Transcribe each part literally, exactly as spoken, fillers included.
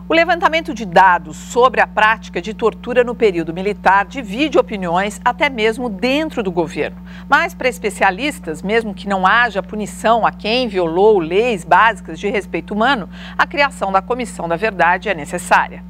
O levantamento de dados sobre a prática de tortura no período militar divide opiniões até mesmo dentro do governo. Mas para especialistas, mesmo que não haja punição a quem violou leis básicas de respeito humano, a criação da Comissão da Verdade é necessária.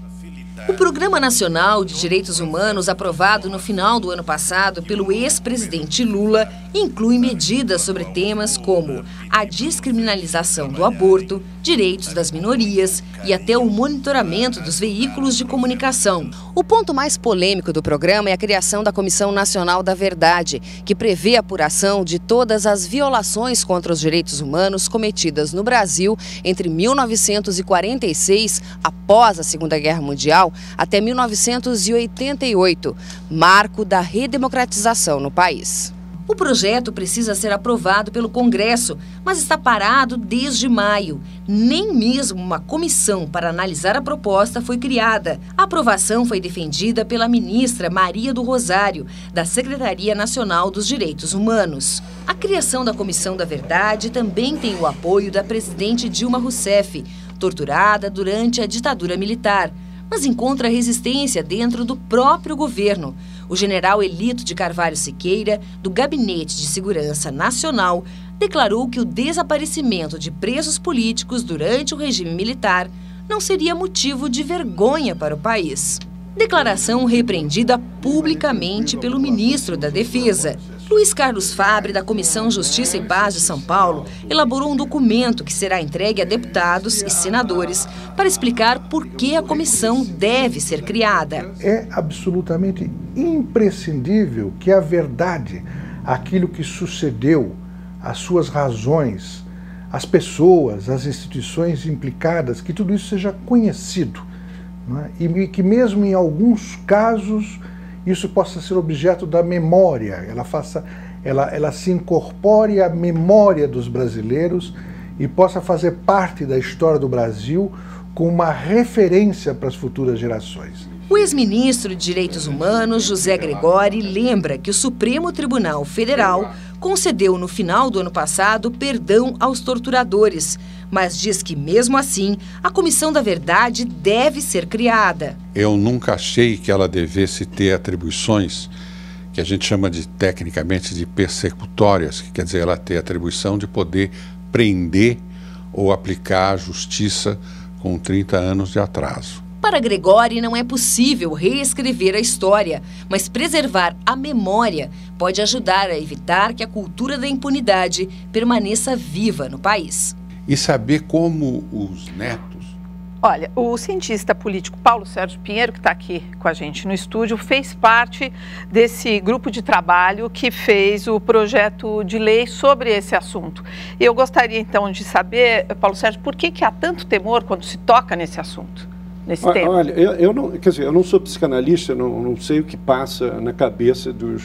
O Programa Nacional de Direitos Humanos, aprovado no final do ano passado pelo ex-presidente Lula, inclui medidas sobre temas como a descriminalização do aborto, direitos das minorias e até o monitoramento dos veículos de comunicação. O ponto mais polêmico do programa é a criação da Comissão Nacional da Verdade, que prevê a apuração de todas as violações contra os direitos humanos cometidas no Brasil entre mil novecentos e quarenta e seis, após a Segunda Guerra Mundial, até mil novecentos e oitenta e oito, marco da redemocratização no país. O projeto precisa ser aprovado pelo Congresso, mas está parado desde maio. Nem mesmo uma comissão para analisar a proposta foi criada. A aprovação foi defendida pela ministra Maria do Rosário, da Secretaria Nacional dos Direitos Humanos. A criação da Comissão da Verdade também tem o apoio da presidente Dilma Rousseff, torturada durante a ditadura militar, mas encontra resistência dentro do próprio governo. O general Elito de Carvalho Siqueira, do Gabinete de Segurança Nacional, declarou que o desaparecimento de presos políticos durante o regime militar não seria motivo de vergonha para o país. Declaração repreendida publicamente pelo ministro da Defesa. Luiz Carlos Fabre, da Comissão Justiça e Paz de São Paulo, elaborou um documento que será entregue a deputados e senadores para explicar por que a comissão deve ser criada. É absolutamente imprescindível que a verdade, aquilo que sucedeu, as suas razões, as pessoas, as instituições implicadas, que tudo isso seja conhecido, não é? E que mesmo em alguns casos isso possa ser objeto da memória, ela, faça, ela, ela se incorpore à memória dos brasileiros e possa fazer parte da história do Brasil com uma referência para as futuras gerações. O ex-ministro de Direitos Humanos, José Gregori, lembra que o Supremo Tribunal Federal concedeu no final do ano passado perdão aos torturadores, mas diz que, mesmo assim, a Comissão da Verdade deve ser criada. Eu nunca achei que ela devesse ter atribuições que a gente chama de, tecnicamente, de persecutórias, que quer dizer, ela ter atribuição de poder prender ou aplicar a justiça com trinta anos de atraso. Para Gregori, não é possível reescrever a história, mas preservar a memória pode ajudar a evitar que a cultura da impunidade permaneça viva no país. E saber como os netos... Olha, o cientista político Paulo Sérgio Pinheiro, que está aqui com a gente no estúdio, fez parte desse grupo de trabalho que fez o projeto de lei sobre esse assunto. Eu gostaria, então, de saber, Paulo Sérgio, por que que há tanto temor quando se toca nesse assunto? Nesse olha, tema. Olha, eu, eu não, quer dizer, eu não sou psicanalista, não, não sei o que passa na cabeça dos,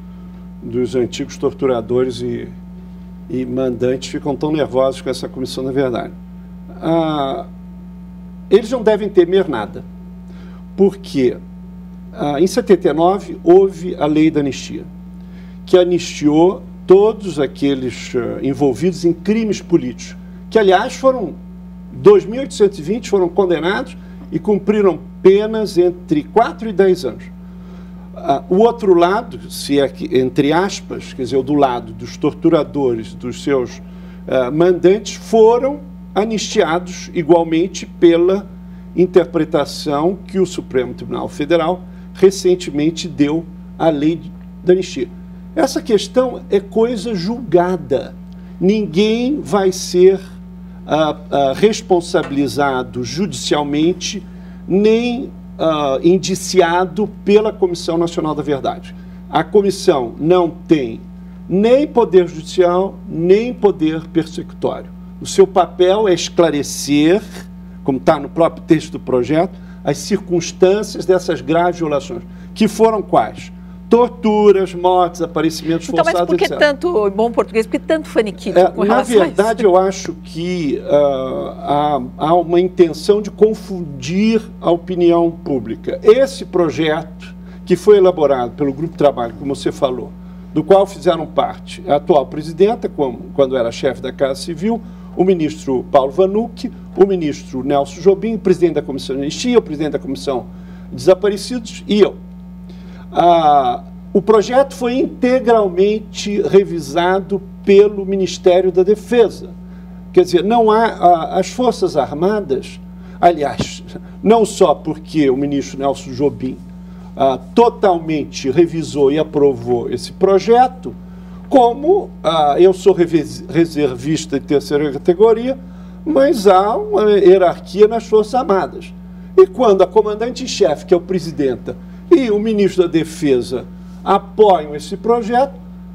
dos antigos torturadores e, e mandantes ficam tão nervosos com essa Comissão da Verdade. Ah, eles não devem temer nada, porque ah, em setenta e nove houve a lei da anistia, que anistiou todos aqueles ah, envolvidos em crimes políticos, que aliás foram dois mil oitocentos e vinte foram condenados e cumpriram penas entre quatro e dez anos. Uh, o outro lado, se é que, entre aspas, quer dizer, o do lado dos torturadores, dos seus uh, mandantes, foram anistiados igualmente pela interpretação que o Supremo Tribunal Federal recentemente deu à lei da anistia. Essa questão é coisa julgada. Ninguém vai ser Uh, uh, responsabilizado judicialmente, nem uh, indiciado pela Comissão Nacional da Verdade. A comissão não tem nem poder judicial, nem poder persecutório. O seu papel é esclarecer, como está no próprio texto do projeto, as circunstâncias dessas graves violações, que foram quais? Torturas, mortes, aparecimentos então, forçados, mas por que etcétera. Tanto, em bom português, por que tanto faniquito É, com na relação verdade, a isso? eu acho que uh, há, há uma intenção de confundir a opinião pública. Esse projeto, que foi elaborado pelo Grupo de Trabalho, como você falou, do qual fizeram parte a atual presidenta, como, quando era chefe da Casa Civil, o ministro Paulo Vanucchi, o ministro Nelson Jobim, o presidente da Comissão de Anistia, o presidente da Comissão de Desaparecidos e eu. Ah, o projeto foi integralmente revisado pelo Ministério da Defesa. Quer dizer, não há ah, as Forças Armadas, aliás, não só porque o ministro Nelson Jobim ah, totalmente revisou e aprovou esse projeto, como ah, eu sou reservista de terceira categoria, mas há uma hierarquia nas Forças Armadas. E quando a comandante-em-chefe, que é o presidente, e o ministro da Defesa apoiam esse projeto,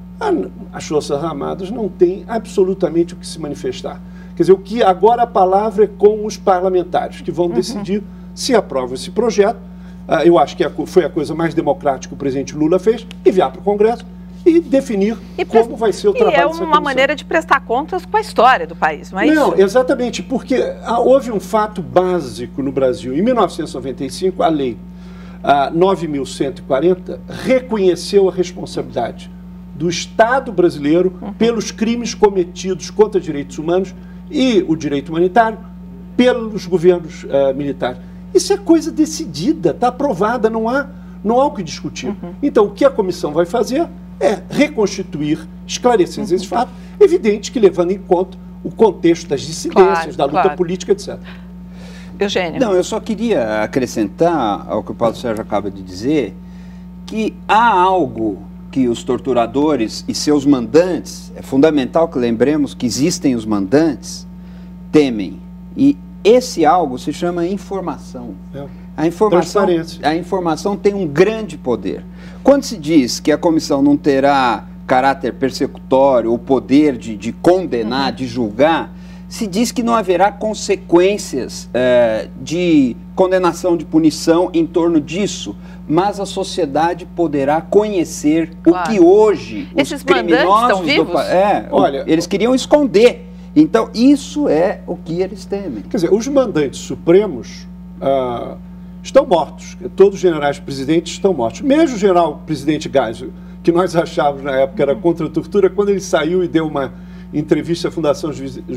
as Forças Armadas não têm absolutamente o que se manifestar. Quer dizer, o que agora a palavra é com os parlamentares, que vão uhum. decidir se aprovam esse projeto. Uh, eu acho que a, foi a coisa mais democrática que o presidente Lula fez, enviar para o Congresso e definir e como vai ser o trabalho dessa comissão. E é uma maneira de prestar contas com a história do país, não é não, isso? Não, exatamente, porque ah, houve um fato básico no Brasil. Em mil novecentos e noventa e cinco, a lei ah, nove mil cento e quarenta reconheceu a responsabilidade do Estado brasileiro uhum. pelos crimes cometidos contra direitos humanos e o direito humanitário pelos governos uh, militares. Isso é coisa decidida, está aprovada, não há, não há o que discutir. Uhum. Então, o que a comissão vai fazer é reconstituir, esclarecer uhum. esses fatos, evidente que levando em conta o contexto das dissidências, claro, da luta claro. política, etcétera. Eugênio. Não, eu só queria acrescentar ao que o Paulo Sérgio acaba de dizer, que há algo que os torturadores e seus mandantes, é fundamental que lembremos que existem os mandantes, temem. E esse algo se chama informação. É. A informação, a informação tem um grande poder. Quando se diz que a comissão não terá caráter persecutório ou poder de, de condenar, uhum. de julgar, se diz que não haverá consequências é, de condenação, de punição em torno disso, mas a sociedade poderá conhecer claro. o que hoje Esses os criminosos estão vivos? Do, é, Olha, eles queriam esconder. Então, isso é o que eles temem. Quer dizer, os mandantes supremos ah, estão mortos. Todos os generais presidentes estão mortos. Mesmo o general presidente Geisel, que nós achávamos na época era contra a tortura, quando ele saiu e deu uma entrevista à Fundação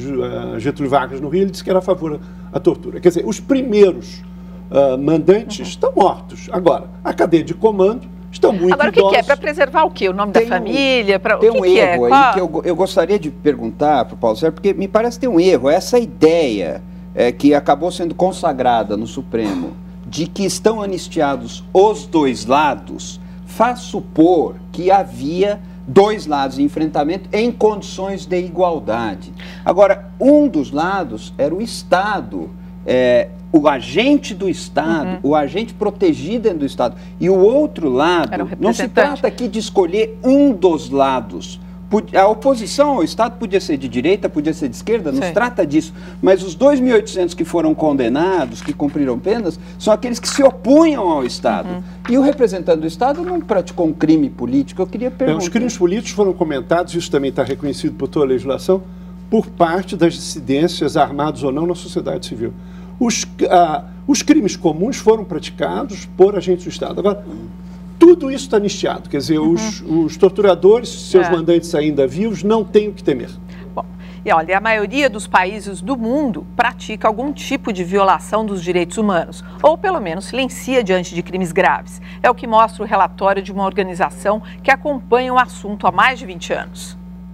Getúlio Vargas no Rio, ele disse que era a favor da tortura. Quer dizer, os primeiros uh, mandantes uhum. estão mortos. Agora, a cadeia de comando estão muito Agora, o que, que é? Para preservar o quê? O nome tem da família? Pra... Tem o que um que erro é? aí Qual? que eu, eu gostaria de perguntar para o Paulo Sérgio, porque me parece ter um erro. Essa ideia é, que acabou sendo consagrada no Supremo, de que estão anistiados os dois lados, faz supor que havia dois lados em enfrentamento em condições de igualdade. Agora, um dos lados era o Estado, é, o agente do Estado, uhum. o agente protegido dentro do Estado. E o outro lado, não se trata aqui de escolher um dos lados. A oposição ao Estado podia ser de direita, podia ser de esquerda, não Sim. se trata disso. Mas os dois mil e oitocentos que foram condenados, que cumpriram penas, são aqueles que se opunham ao Estado. Uhum. E o representante do Estado não praticou um crime político. Eu queria perguntar. É, os crimes políticos foram comentados, isso também está reconhecido por toda a legislação, por parte das dissidências, armados ou não, na sociedade civil. Os, ah, os crimes comuns foram praticados por agentes do Estado. Agora, tudo isso está anistiado, quer dizer, uhum. os, os torturadores, seus é. mandantes ainda vivos, não têm o que temer. Bom, e olha, a maioria dos países do mundo pratica algum tipo de violação dos direitos humanos, ou pelo menos silencia diante de crimes graves. É o que mostra o relatório de uma organização que acompanha o assunto há mais de vinte anos.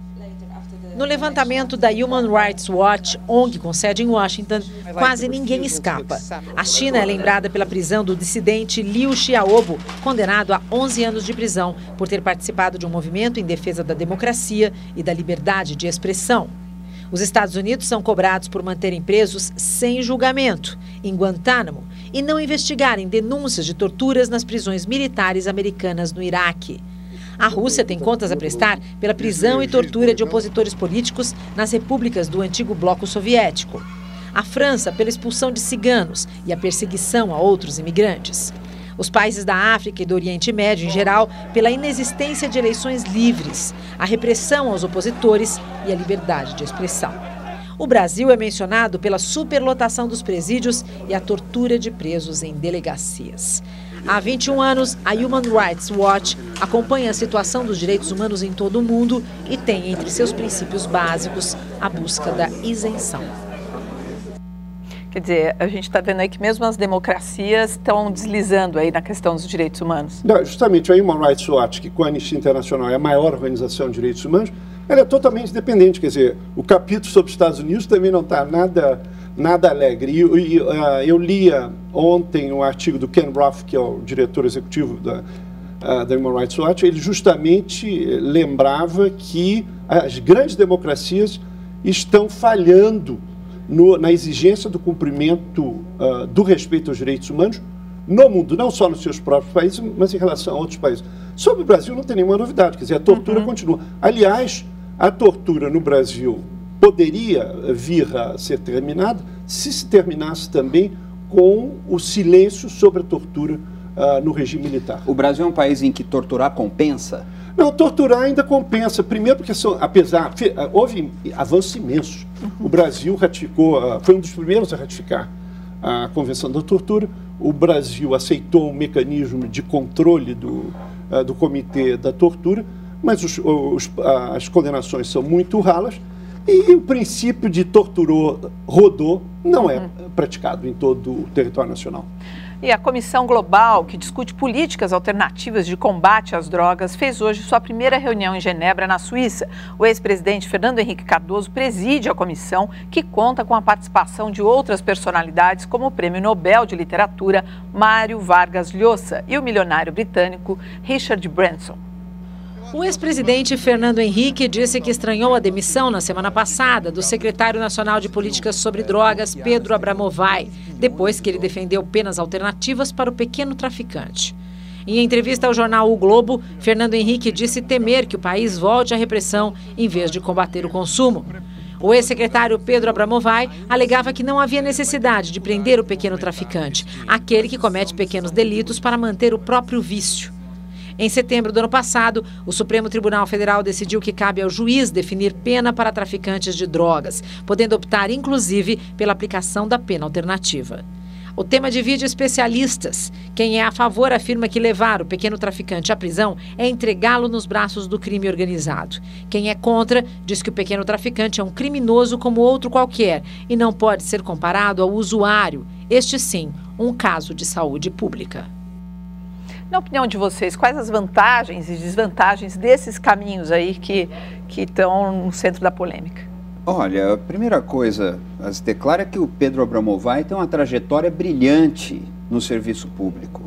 No levantamento da Human Rights Watch, O N G com sede em Washington, quase ninguém escapa. A China é lembrada pela prisão do dissidente Liu Xiaobo, condenado a onze anos de prisão por ter participado de um movimento em defesa da democracia e da liberdade de expressão. Os Estados Unidos são cobrados por manterem presos sem julgamento, em Guantánamo, e não investigarem denúncias de torturas nas prisões militares americanas no Iraque. A Rússia tem contas a prestar pela prisão e tortura de opositores políticos nas repúblicas do antigo bloco soviético. A França pela expulsão de ciganos e a perseguição a outros imigrantes. Os países da África e do Oriente Médio, em geral, pela inexistência de eleições livres, a repressão aos opositores e a liberdade de expressão. O Brasil é mencionado pela superlotação dos presídios e a tortura de presos em delegacias. Há vinte e um anos, a Human Rights Watch acompanha a situação dos direitos humanos em todo o mundo e tem entre seus princípios básicos a busca da isenção. Quer dizer, a gente está vendo aí que mesmo as democracias estão deslizando aí na questão dos direitos humanos. Não, justamente a Human Rights Watch, que com a Anistia Internacional é a maior organização de direitos humanos, ela é totalmente independente. Quer dizer, o capítulo sobre os Estados Unidos também não está nada, nada alegre. E, e uh, eu lia ontem um artigo do Ken Roth, que é o diretor executivo da, uh, da Human Rights Watch. Ele justamente lembrava que as grandes democracias estão falhando No, na exigência do cumprimento uh, do respeito aos direitos humanos no mundo, não só nos seus próprios países, mas em relação a outros países. Sobre o Brasil não tem nenhuma novidade, quer dizer, a tortura uhum. continua. Aliás, a tortura no Brasil poderia vir a ser terminada se se terminasse também com o silêncio sobre a tortura uh, no regime militar. O Brasil é um país em que torturar compensa? Não, torturar ainda compensa. Primeiro porque, são, apesar, houve avanços imensos. O Brasil ratificou, foi um dos primeiros a ratificar a Convenção da Tortura. O Brasil aceitou um mecanismo de controle do, do Comitê da Tortura, mas os, os, as condenações são muito ralas e o princípio de torturou, rodou, não é praticado em todo o território nacional. E a Comissão Global, que discute políticas alternativas de combate às drogas, fez hoje sua primeira reunião em Genebra, na Suíça. O ex-presidente Fernando Henrique Cardoso preside a comissão, que conta com a participação de outras personalidades, como o Prêmio Nobel de Literatura Mário Vargas Llosa e o milionário britânico Richard Branson. O ex-presidente Fernando Henrique disse que estranhou a demissão na semana passada do secretário nacional de políticas sobre drogas, Pedro Abramovay, depois que ele defendeu penas alternativas para o pequeno traficante. Em entrevista ao jornal O Globo, Fernando Henrique disse temer que o país volte à repressão em vez de combater o consumo. O ex-secretário Pedro Abramovay alegava que não havia necessidade de prender o pequeno traficante, aquele que comete pequenos delitos para manter o próprio vício. Em setembro do ano passado, o Supremo Tribunal Federal decidiu que cabe ao juiz definir pena para traficantes de drogas, podendo optar, inclusive, pela aplicação da pena alternativa. O tema divide especialistas. Quem é a favor afirma que levar o pequeno traficante à prisão é entregá-lo nos braços do crime organizado. Quem é contra diz que o pequeno traficante é um criminoso como outro qualquer e não pode ser comparado ao usuário. Este sim, um caso de saúde pública. Na opinião de vocês, quais as vantagens e desvantagens desses caminhos aí que, que estão no centro da polêmica? Olha, a primeira coisa a se declara é que o Pedro Abramovay tem uma trajetória brilhante no serviço público.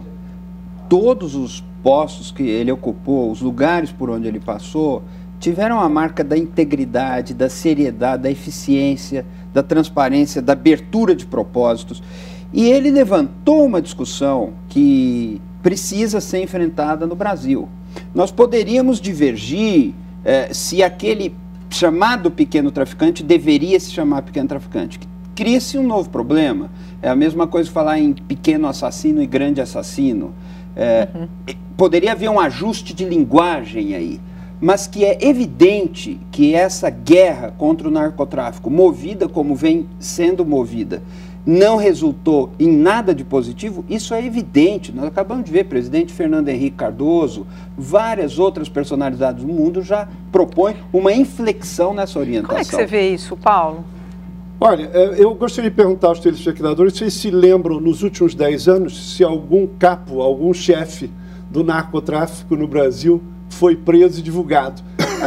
Todos os postos que ele ocupou, os lugares por onde ele passou, tiveram a marca da integridade, da seriedade, da eficiência, da transparência, da abertura de propósitos. E ele levantou uma discussão que precisa ser enfrentada no Brasil. Nós poderíamos divergir eh, se aquele chamado pequeno traficante deveria se chamar pequeno traficante. Cria-se um novo problema. É a mesma coisa falar em pequeno assassino e grande assassino. É, uhum. Poderia haver um ajuste de linguagem aí, mas que é evidente que essa guerra contra o narcotráfico, movida como vem sendo movida, não resultou em nada de positivo. Isso é evidente. Nós acabamos de ver o presidente Fernando Henrique Cardoso, várias outras personalidades do mundo já propõem uma inflexão nessa orientação. Como é que você vê isso, Paulo? Olha, eu gostaria de perguntar aos telespectadores se eles se lembram, nos últimos dez anos, se algum capo, algum chefe do narcotráfico no Brasil foi preso e divulgado.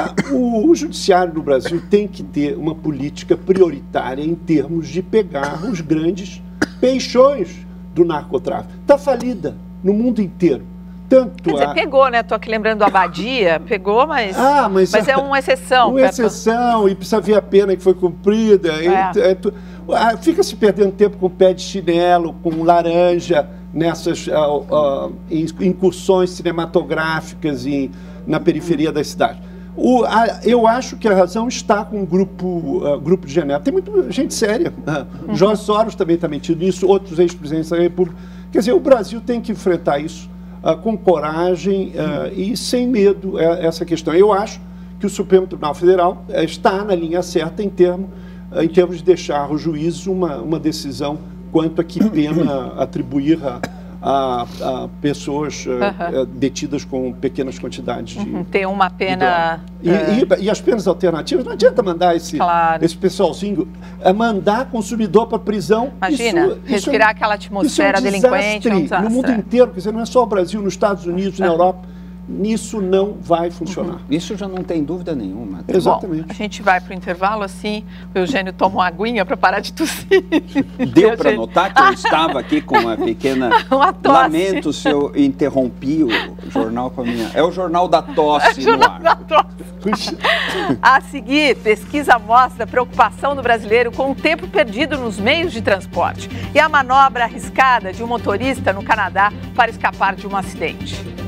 O, o judiciário no Brasil tem que ter uma política prioritária em termos de pegar os grandes peixões do narcotráfico. Está falida no mundo inteiro. Tanto Quer dizer, a... pegou, né? Estou aqui lembrando do Abadia, pegou, mas, ah, mas, mas é uma exceção. Uma exceção, e precisa ver a pena que foi cumprida. É. E, é, tu, ah, fica se perdendo tempo com pé de chinelo, com laranja, nessas uh, uh, incursões cinematográficas em, na periferia das cidades. O, a, eu acho que a razão está com o grupo, uh, grupo de Genebra. Tem muita gente séria. Uh, uhum. Jorge Soros também está metido nisso, outros ex-presidentes da República. Quer dizer, o Brasil tem que enfrentar isso uh, com coragem uh, e sem medo, uh, essa questão. Eu acho que o Supremo Tribunal Federal uh, está na linha certa em, termo, uh, em termos de deixar o juiz uma, uma decisão quanto a que pena atribuir a, a, a pessoas uhum. uh, detidas com pequenas quantidades de... Uhum. Tem uma pena... E, uh... e, e as penas alternativas, não adianta mandar esse, claro. esse pessoalzinho, é mandar consumidor para prisão. Imagina, isso, respirar isso é, aquela atmosfera é um delinquente. É um desastre. No mundo inteiro, quer dizer, não é só o Brasil, nos Estados Unidos, na uhum. Europa. Nisso não vai funcionar. Uhum. Isso já não tem dúvida nenhuma. Exatamente. Bom, a gente vai para o intervalo assim, o Eugênio toma uma aguinha para parar de tossir. Deu para notar que eu estava aqui com uma pequena... uma tosse. Lamento se eu interrompi o jornal com a minha... É o jornal da tosse. É o jornal da tosse. A seguir, pesquisa mostra a preocupação do brasileiro com o tempo perdido nos meios de transporte e a manobra arriscada de um motorista no Canadá para escapar de um acidente.